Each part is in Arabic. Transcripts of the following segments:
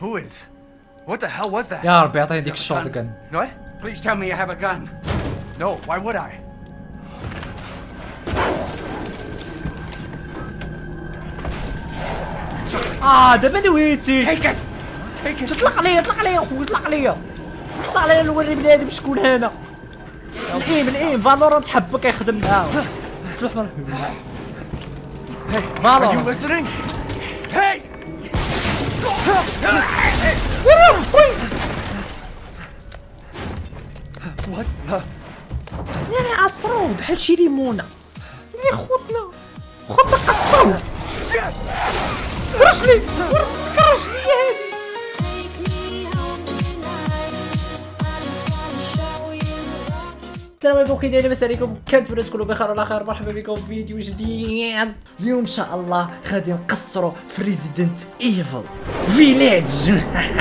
Who is? What the hell was that? يا ربي يعطيني ديك الشوط كان. What? Please tell me you have a gun. No, why would I? دابا دويتي. Take it. Take it. اطلق عليا اطلق عليا اخويا اطلق عليا. اطلق عليا نوري بنادم شكون هنا. الايم فالورانت حبك كيخدم معاهم. صباح مرحبا. Are you listening? Hey! What the? يعني عصروه بحال شي ليمونه. يا خوتنا خوتنا قصروه. Shit! رجلي رجلي هادي. السلام عليكم كي دايرين لاباس عليكم كنتمنى تكونوا بخير وعلى خير. مرحبا بكم في فيديو جديد. اليوم ان شاء الله غادي نقصروا في ريزيدنت ايفل فيليج.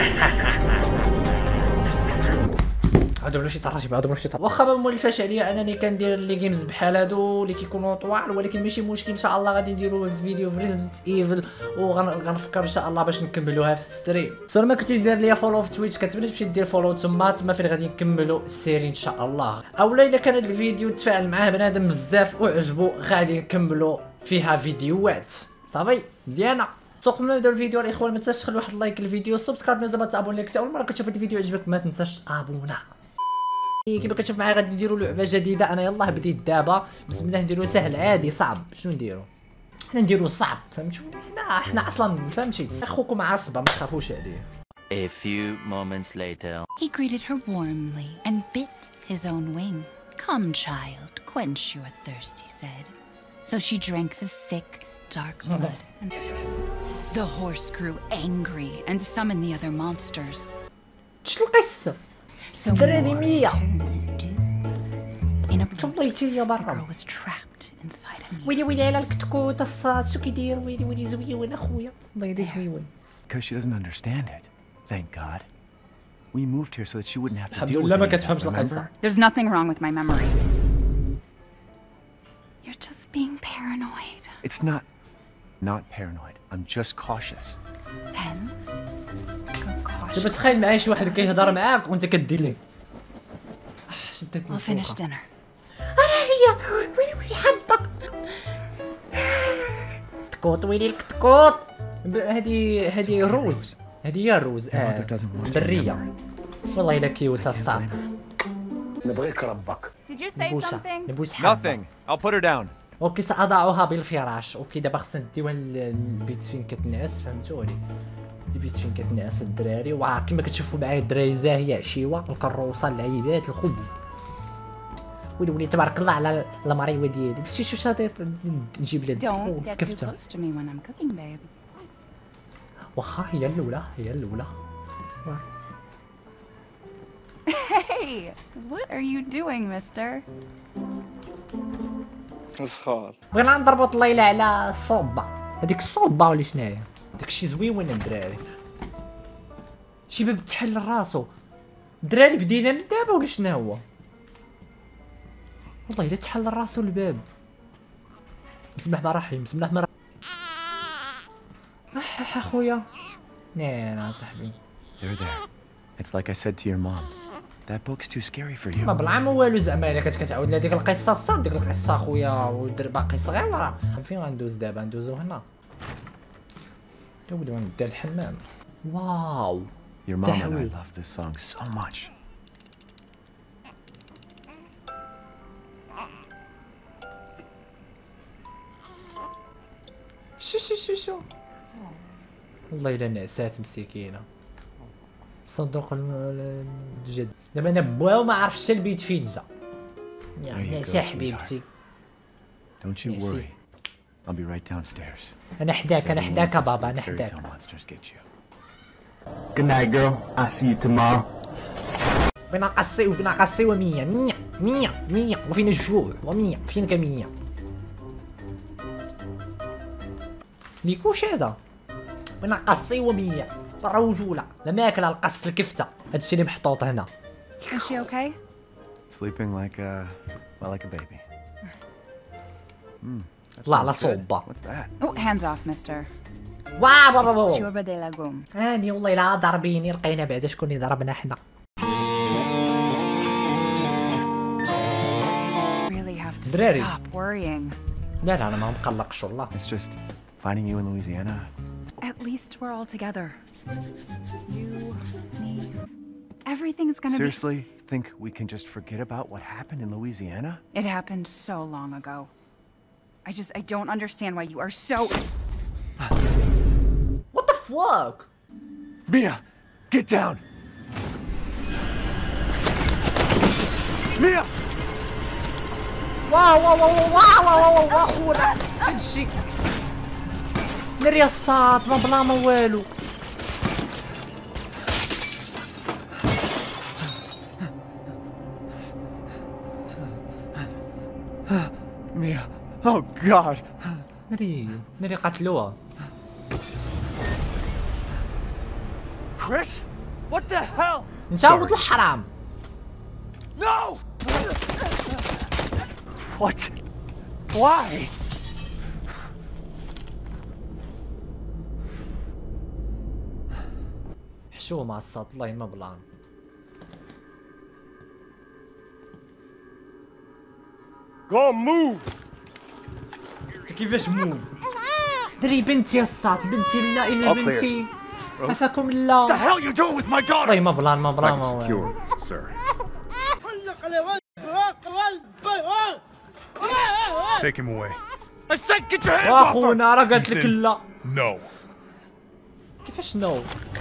هادو ولا شي طراش هادو ولا شي طراش. واخا ما مولفاش عليا انني كندير لي جيمز بحال هادو اللي كيكونوا طوال، ولكن ماشي مشكل. ان شاء الله غادي نديروا فيديو في ريزيدنت ايفل وغنفكر ان شاء الله باش نكملوها في الستريم. سواء ما كنتيش داير ليا فولو في تويتش كنتمنى تمشي دير فولو تما فين غادي نكملوا السيري ان شاء الله. اولا الا كان هذا الفيديو تفاعل معاه بنادم بزاف وعجبو غادي نكملوا فيها فيديوهات. صافي مزيانه. قبل ما نبداو الفيديو الاخوان ما تنساش تخلي واحد لايك للفيديو، سبسكرايب مازال ما تابوني لك حتى اول مره كتشوف الفيديو عجبك ما تنساش تابونا. كيما كتشوف معايا غادي نديرو لعبه جديده. انا يلاه بديت دابا بسم الله نديرو سهل عادي صعب. شنو نديرو؟ حنا نديرو صعب فهمتوا؟ حنا اصلا فهمتي اخوكم عصبه ما تخافوش عليه. A few moments later. He greeted her warmly and bit his own wing. "Come, child, quench your thirst," he said. So she drank the thick, dark blood. And the horse grew angry and summoned the other monsters. شنو القصه؟ So دراري more مية. turned his due. In a blink, طليتي يا the برا. girl was trapped inside him. ويلي على الكتكوت الصاد شو كيدير؟ ويلي زويون اخويا الله يدي زويون. Because she doesn't understand it. Thank God. We moved here so that she wouldn't have to الحمد deal with لله ما any of that, كتفهمش القصه. remember? There's nothing wrong with my memory. You're just being paranoid. It's not paranoid. I'm just cautious. Then, go دابا cautious. تخيل معايا شي واحد كيهضر معاك وانت كدير ليه. شديت من We'll finish فوقها. dinner. هي ويلي حبك كتكوت ويلي الكتكوت. هذه روز. هذه هي الروز. mother doesn't want your دريه والله الا كيوت الصاد. نبغيك ربك. Did you say نبوسها something? نبوس حبة. Nothing. I'll put her down. اوكي ساضعها بالفراش. اوكي دابا خصنا نديوها للبيت فين كتنعس فهمتوني. البيت فين كتنعس الدراري وكما كتشوفوا معايا الدراري زاهيه عشيوه الكروسه اللعيبات الخبز. ويلي تبارك الله على المريوه ديالي. مشي شو شاطيط نجيب لها Don't get too كفتة. close to me when I'm cooking, babe. واخا هي الاولى. Hey, what are you doing, mister? بغينا نضربوا الليله على الصوبه. هذيك الصوبه ولا شناهي؟ داكشي زويون الدراري. شي باب تحل راسو. الدراري بدينا من دابا ولا شنو هو؟ والله الا تحل راسو الباب. بسم الله الرحمن الرحيم. بسم الله الرحمن الرحيم. اخويا نعم صاحبي. They're there. It's like I said to your mom. That book's too scary for you. ما بالعام والو زعما الا كتعاود لها ديك القصه الصاد ديك القصه اخويا ودير باقي صغيره. فين غندوز دابا؟ ندوزو هنا. نبداو ندير الحمام. واو Your mom and I تحويل. love this song so much. شو والله الا نعسات مسكينه. صندوق الجد. دابا انا بواو ما عرفتش البيت فين جا. يا There you نعسه go, حبيبتي. Don't you Merci. worry. I'll be right downstairs. انا حداك يا بابا انا Fairy حداك. tale monsters get you. Good night, girl. I'll see you tomorrow. فينا قصي ومية مية وفينا الجوع ومية فين كمية. ليكوش هذا فينا قصي ومية برا وجولة لا ماكلة القص الكفتة. هادشي اللي محطوط هنا. Is she okay? Sleeping like a baby. That طلع على smells good. صوبة. What's that? Oh, hands off, mister. واو Churba de la Gom. هاني والله لا ضاربيني لقينا بعدا شكون اللي ضربنا حنا. Really have to دراري. stop worrying. لا لا انا ما مقلقش والله. It's just finding you in Louisiana. At least we're all together. You, me. Everything's gonna Seriously, think we can just forget about what happened in Louisiana? be. It happened so long ago. I don't understand why you are so. What the fuck? Mia, get down. Mia! واو واو واو واو واو واو اخونا هادشي ناري الصاط ما بلا ما والو. Mia. Oh God. ناري قتلوها. Chris? What the hell? انت ولد الحرام. No! What? Why? حشومة الصاط والله ما بلان. Go move! انت كيفاش موف؟ دري بنتي الصاط بنتي لا الا بنتي عفاكم What the الله. hell you doing with my daughter? والله ما بلان ما بلان ما والو. sir. Take him away. I said get your hands off her! واخونا راه قالت لك لا. No. كيفاش نو؟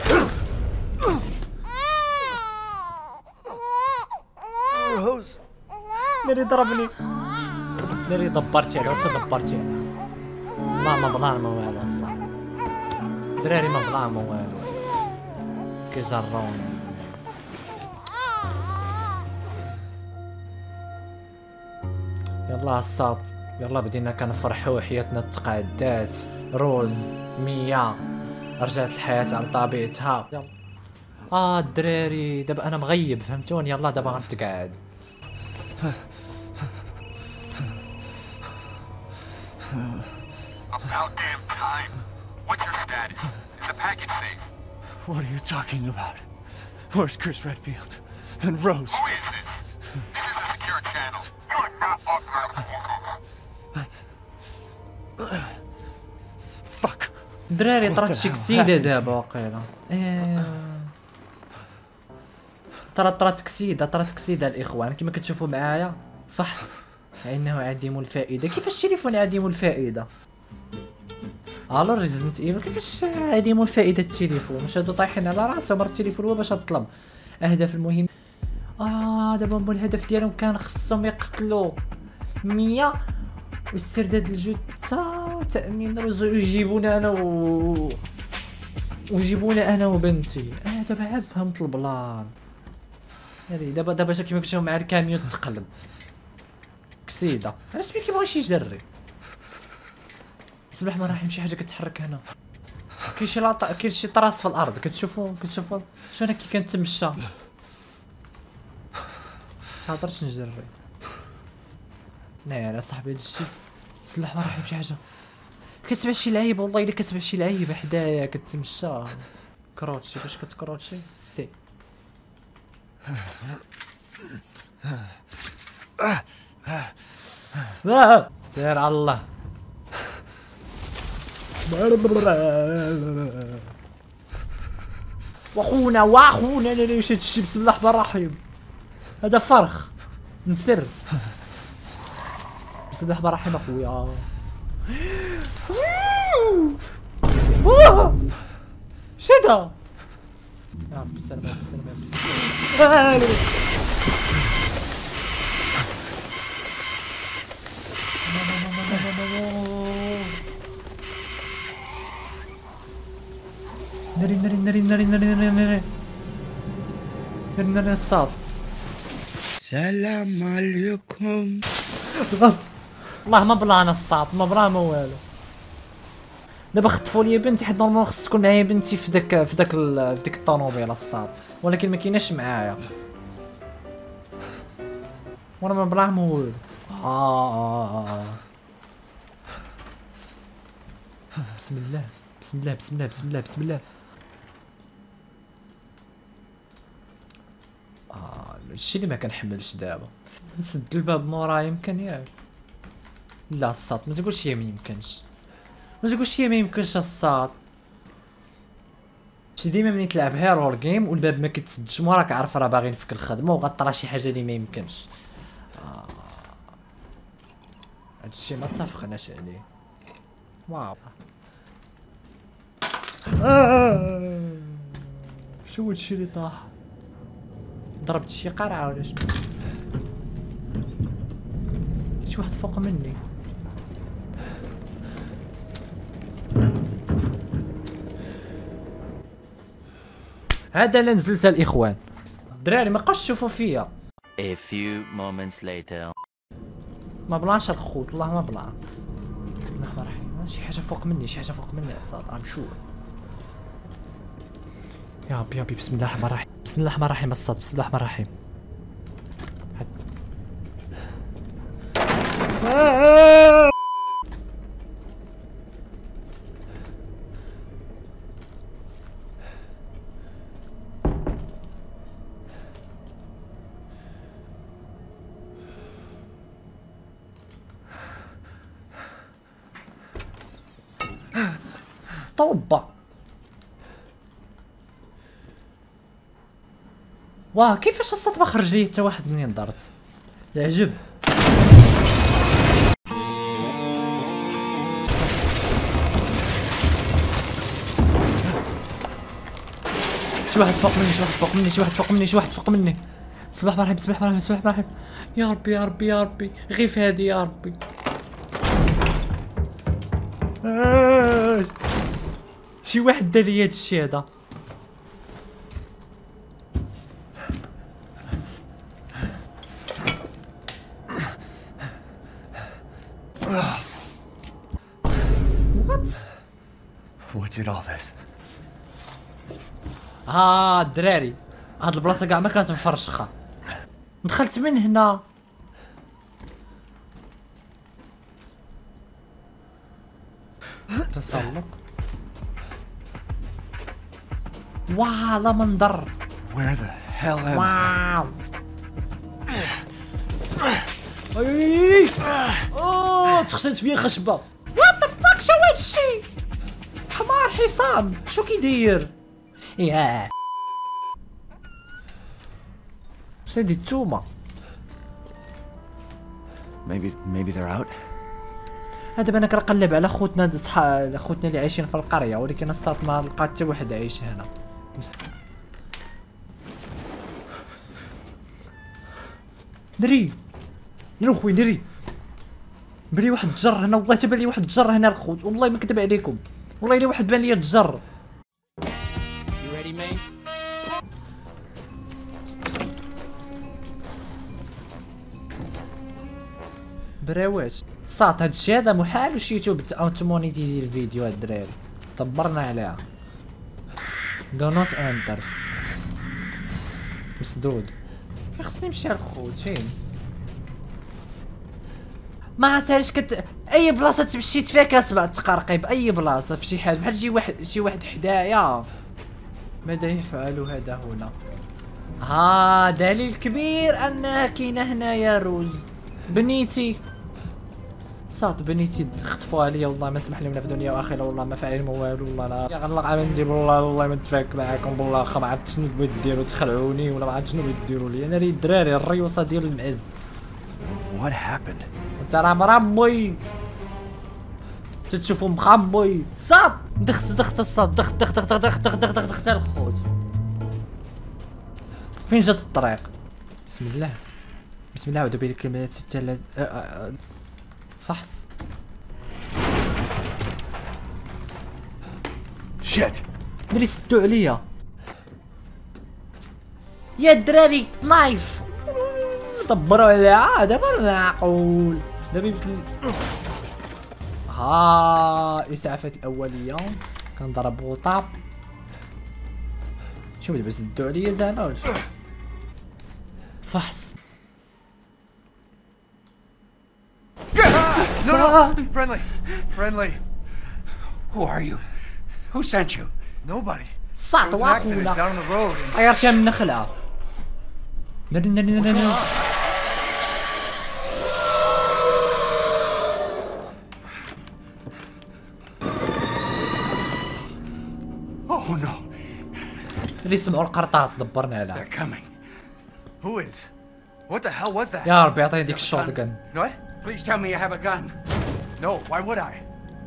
Rose. ناري ضربني. ناري دبرتي عليه وانت دبرتي عليه. والله ما بلان ما والو الصاط. دراري ما بلان ما والو. كيجروني. يلا الصاط يلا بدينا كنفرحو حياتنا تقادات. روز ميا رجعت الحياة على طبيعتها. يلا الدراري دابا انا مغيب فهمتوني. يلا دابا غنتقعد. About damn time. What's your status? Is the package safe? What are you talking about? Where's Chris Redfield? And Rose? Who is this? This is a secure channel. You are not authorized. Fuck. دراري طرات شي كسيدة دابا واقيلا. طرات كسيدة الاخوان كما كتشوفوا معايا. فحص انه عديم الفائدة. كيفاش التليفون عديم الفائدة؟ الو ريزيدنت ايفل كيفاش عديم الفائدة التليفون؟ واش هادو طايحين على راسهم؟ مرة التليفون هو باش تطلب اهداف المهم. دابا هما الهدف ديالهم كان خصهم يقتلوا 100 واسترداد الجثة وتأمين رزق ويجيبونا انا ويجيبونا انا وبنتي. دابا عاد فهمت البلان. ناري دابا كيما قلت لكم مع الكاميون تقلب كسيدة. علاش ما كيبغيش يجري؟ بسم الله الرحمن الرحيم. شي حاجة كتحرك هنا. كاين شي طراس في الارض. كتشوفوا شو انا كي كنتمشى مقدرش نجري. ناري اصاحبي هادشي. بسم الله الرحمن الرحيم. شي حاجة كتسمع شي لعيبة والله الا كتسمع شي لعيبة حدايا كتمشى. كروتشي باش كتكروتشي سي. سير على الله. واخونا انا ليش هادشي؟ بسم الله الرحمن الرحيم. هذا فرخ نسر. بسم الله الرحمن الرحيم اخويا. شدا يا ربي سلام سلام. ناري الصاد. Salam alaikum. والله ما بلا انا الصاد ما بلا ما والو. دابا خطفوا لي بنتي حيت نورمال خص تكون معايا بنتي في داك الطوموبيل الصاد ولكن ما كايناش معايا. وانا ما بلا ما والو. بسم الله. بسم الله بسم الله بسم الله بسم الله. الشي اللي ما كنحملش دابا. نسد الباب مورايا يمكن ياك؟ لا الصاط ما تقولش ما يمكنش، ما تقولش ما يمكنش الصاط. شي ديما ملي تلعب هيرور جيم والباب ما كيتسدش وراك عارف راه باغي نفك الخدمه وغطرا شي حاجه اللي ما يمكنش. هادشي ما اتفقناش عليه. واو شو هادشي اللي طاح؟ ضربت شي قرعه ولا شنو؟ شي واحد فوق مني. هذا اللي نزلت الاخوان. الدراري ما بقاوش تشوفوا فيا. A few moments later. ما بلانش الخوت والله ما بلان. بسم الله الرحمن الرحيم. شي حاجه فوق مني شي حاجه فوق مني اصاط ام شور. يا ربي يا ربي بسم الله الرحمن الرحيم بسم الله الرحمن الرحيم الصاد بسم الله الرحمن الرحيم. طوبة واه كيفاش الصوت ما خرج لي حتى واحد منين درت العجب. شي واحد فوق مني شي واحد فوق مني شي واحد فوق مني شي واحد فوق مني. بسم الله الرحمن الرحيم بسم الله الرحمن الرحيم بسم الله الرحمن الرحيم. يا ربي يا ربي يا ربي غير في هادي يا ربي. شي واحد دار لي هادشي هذا. What's it all this? الدراري هاد البلاصه كاع ما كانت مفرشخه. دخلت من هنا. تسلق. واو لا منظر. Where the hell am I? واو تخسرت فيا خشبه. وات ذا فاك شو هادشي؟ حمار حصان شو كيدير؟ ياه سيدي التومه. Maybe they're out. دابا انا كنقلب على خوتنا خوتنا اللي عايشين في القريه ولكن الصات ما لقات حتى واحد عايش هنا. دري خويا دري بلي واحد تجر هنا والله تبان لي واحد تجر هنا الخوت والله ما كذب عليكم والله الا واحد بان لي تجر. براوات صات هادشي هذا محال واش يوتيوب اوتومونيتيزي الفيديو هاد الدراري دبرنا عليها. دو نوت انتر مسدود. فين خصني نمشي الخوت فين؟ ما عرفت علاش اي بلاصه مشيت فيها كنسمع التقرقيب اي بلاصه في شي حاجه بحال شي واحد حدايا. ماذا يفعل هذا هنا؟ دليل كبير انها كاينه هنايا روز. بنيتي صاد بنيتي خطفوها ليا والله ما سمح لنا في دنيا واخره والله ما فاعل ما والو والله لا يا غنلق على ندير والله ما نتفاك معاكم والله ما عرفت شنو بغيتو ديروا تخلعوني ولا ما عرفت شنو بغيتو ديروا لي. انا راه الدراري الريوصه ديال المعز. What happened? انت راه مرمي تتشوفوا مخمي صاد دخت الصاد دخت الخوت. فين جات الطريق؟ بسم الله بسم الله اعوذ بالكلمات الثلاث. فحص. Shit! دري سدوا عليا يا الدراري نايف دبروا عليها دابا معقول دابا يمكن. الاسعافات الاوليه كنضرب غطا. شوف دابا سدوا عليا زعما ولا فحص. No! Friendly! Who are you? Who sent you? Nobody. الصاط There was an accident واخونا down the road and طيرتها من نخلة. ناري. Oh no, اللي سمعوا القرطاس دبرنا عليها. they're coming. who is? What the hell was that? يا ربي عطيني ديك الشوط كان. What? Please tell me you have a gun. No, why would I?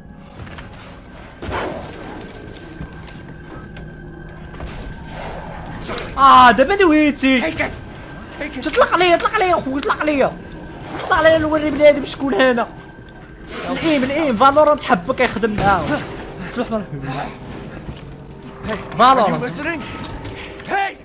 دابا دويتي. Take it. Take it. اطلق عليا اخويا اطلق عليا نوري بنادم شكون هنا. الايم فالورانت حبك يخدم معاهم. صباح مرحبا. Are you فالورانت. listening? Hey!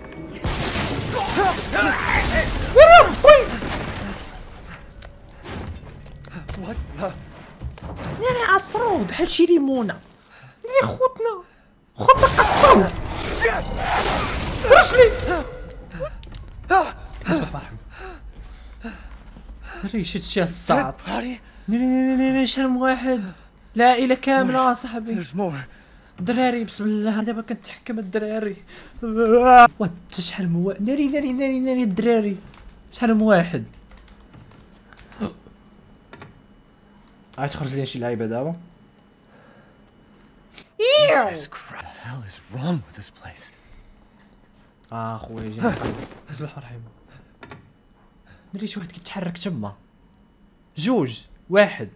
What the? يعني عصروه بحال شي ليمونه. اللي خوتنا قصروه. رجلي. صباح مرحبا. ريش هادشي الصعب. Dead body? ناري شحال من واحد. العائله كامله صاحبي. There's more. الدراري بسم الله دابا كنتحكم الدراري. وات شحال من واحد. ناري الدراري. شحال من واحد. عاد تخرج لي شي لعيبه دابا. Jesus Christ. What the hell is wrong with this place? خويا جينا صباح مرحبا. ناري شي واحد كيتحرك تما. جوج واحد.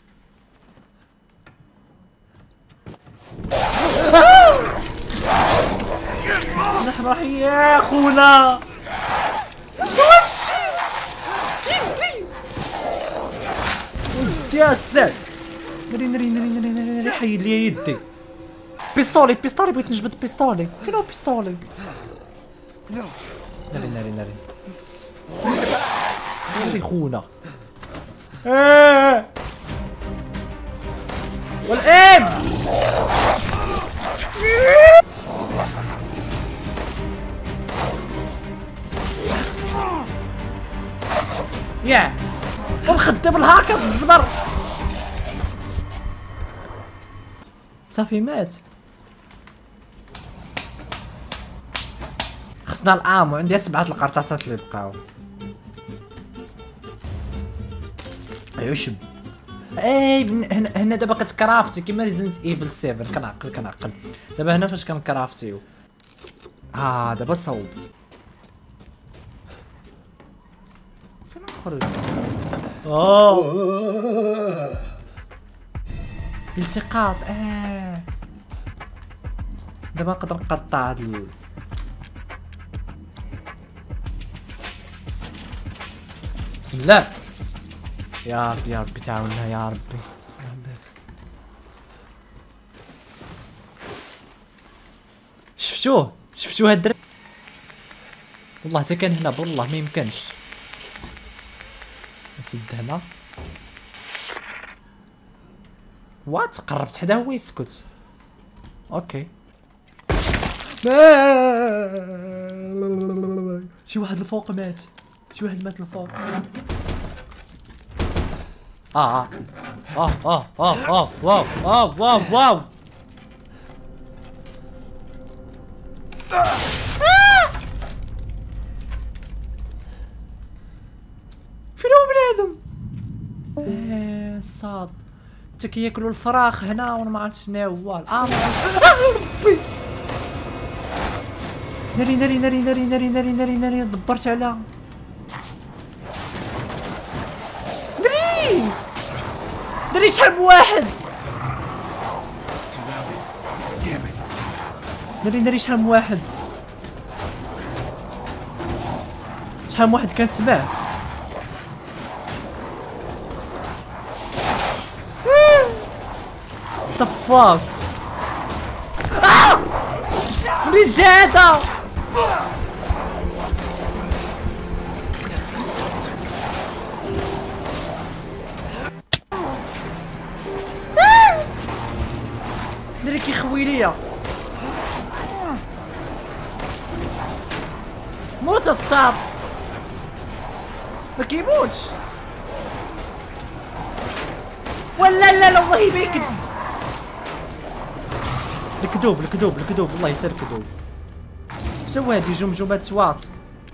نحن يا خونا شو هادشي يدي يا الساد. ناري حيد لي يدي. بيستولي بغيت نجبد بيستولي. فين هو بيستولي؟ No. ناري خونا. والآن يا ومخدم الهاكر الزبر. صافي مات. خصنا الامو. عندي 7 القرطاسات اللي بقاو. عشب. هنا دابا كتكرافتي كيما ريزنت ايفل 7. كنعقل دابا هنا فاش كنكرافتيو. دابا صوبت. فين نخرج؟ التقاط. دابا نقدر نقطع هاد بسم الله. يا ربي تعاوننا يا ربي. شفتوه هاد الدرب. والله حتى كان هنا بالله ما يمكنش. نسد هنا. وات قربت حدا هو يسكت. اوكي. شي واحد الفوق مات. الفوق. واو. فين هو بنادم؟ الصاد حتى كياكلوا الفراخ هنا وانا ما عرفتش شنو هو. ناري دبرت على ناري شحال من واحد. ناري شحال من واحد. كنسمع. the fuck. منين جا هذا؟ ناري كيخوي ليا. موت الصاب. ما كيموتش. ولا لا والله ما يكذب. الكذوب الكذوب الكذوب والله حتى الكذوب. شنو هادي جمجمات سواط؟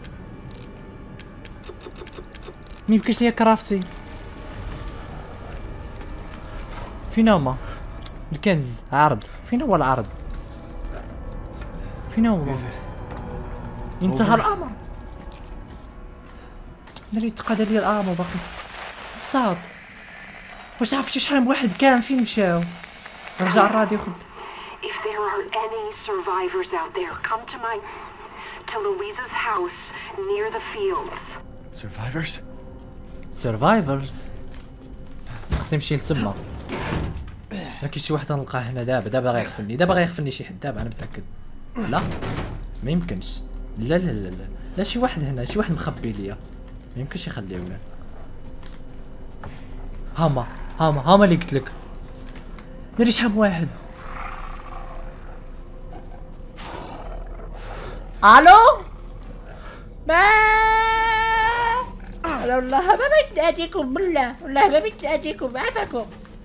ميمكنش ليا كرافتي. فين هما؟ الكنز عرض. فين هو العرض؟ فين هو؟ انتهى الامر. ناري تقاد لي الامر باقي الصاد. واش عرفتي شحال من واحد كان فين مشاو؟ رجع الراديو خد. If there are any survivors out there, come to Louisa's house near the fields. Survivors? سرفايفرز. خصني نمشي لتما. ما كاين شي واحد غنلقاه هنا دابا غيغفلني، دابا غيغفلني شي حد دابا انا متاكد. لا ما يمكنش. لا لا لا لا لا شي واحد هنا، شي واحد مخبي ليا. ما يمكنش يخليونا. هما اللي قلت لك. ناري شحال من واحد. الو ما والله ما بغيت نأتيكم بالله، والله ما بغيت نأتيكم. عافاكم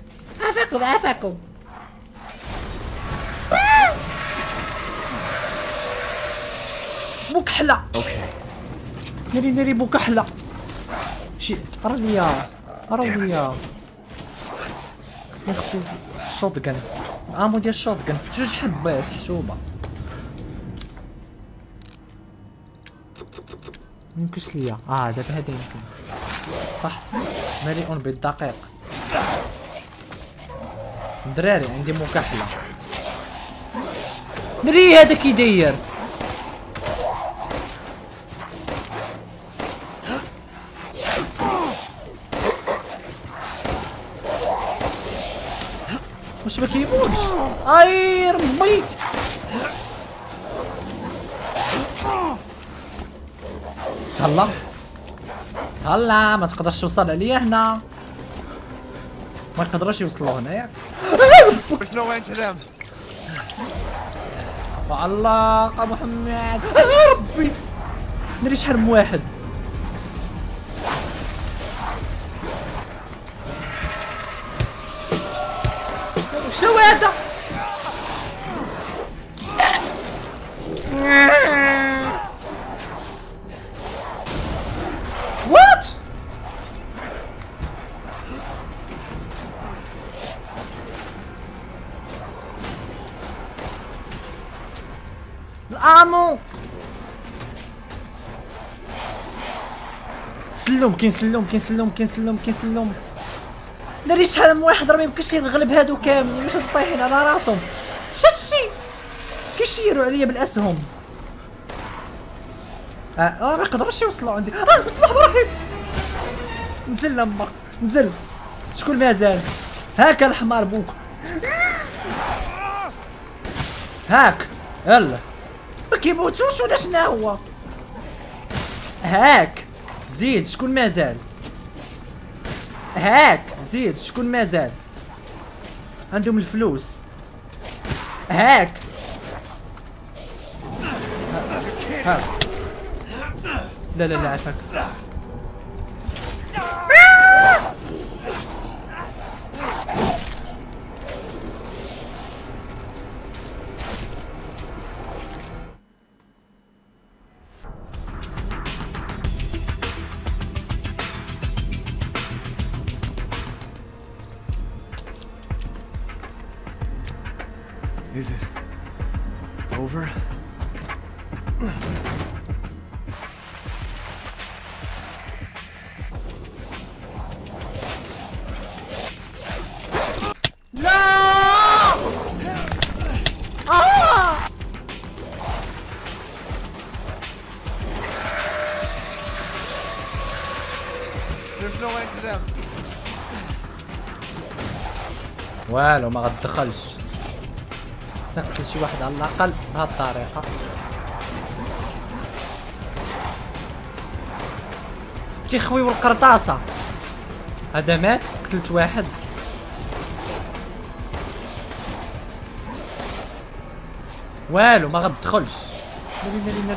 بوكحلة. Okay. ناري بوكحلة. شي راه ليا خصني الشوتغن. امو ديال الشوتغن 2 حبات حشومة. ميمكنش ليا. دابا هذا يمكن. فحص مليء بالدقيق. دراري عندي مكحلة. ناري هذا كي داير. واش ما كيموتش؟ اي ربي هلا ما تقدرش توصل عليا هنا. ما يقدروش يوصلوا هنا ياك. There's no end to them. الله محمد. ربي ناري شحال من واحد. شنو هذا؟ وات؟ الامو كاين سلم. ناري شحال من واحد راه ميمكنش نغلب هادو كاملين. واش طايحين على راسهم؟ شاتشي كيشيروا عليا بالاسهم. ما يقدروش يوصلوا عندي. بسم الله الرحمن الرحيم. نزل لما نزل. شكون مازال؟ هاك الحمار بوك. هاك يلا ما كيموتوش ولا شنو هو؟ هاك زيد. شكون مازال؟ هاك زيد. شكون مازال؟ عندهم الفلوس. هاك هاك. لا عافاك. Is it over? There's no end to them. والو ما غتدخلش. نقتل شي واحد على الاقل بهاد الطريقه. كيخويو القرطاسه. هذا مات. قتلت واحد. والو ما غتدخلش. ناري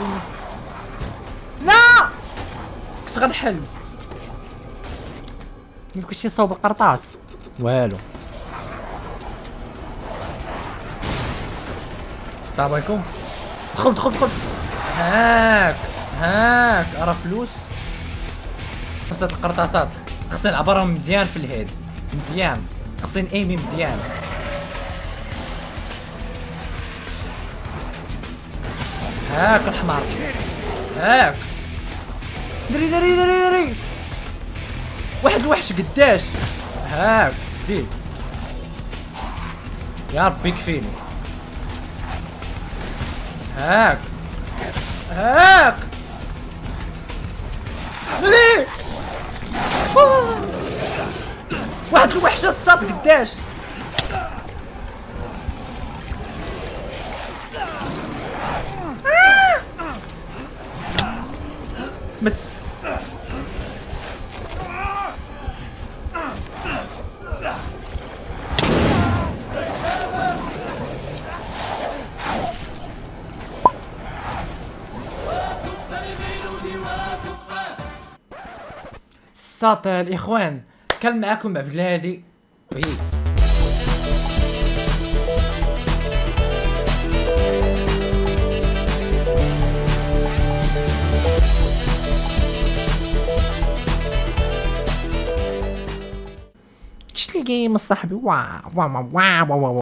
لا كنت غنحل. ميمكنش يصاوب القرطاس. والو السلام عليكم. دخل هاك راه فلوس 5 القرطاسات. خصني نعبرهم مزيان في الهيد، مزيان خصني ايمي مزيان. هاك الحمار، هاك دري واحد الوحش قداش. هاك زيد يا ربي كفيني. هاك دري واحد الوحش الصاد قداش. مت ستات الاخوان، كان معاكم عبد الهادي. بيس. تشلي جيم صاحبي. واو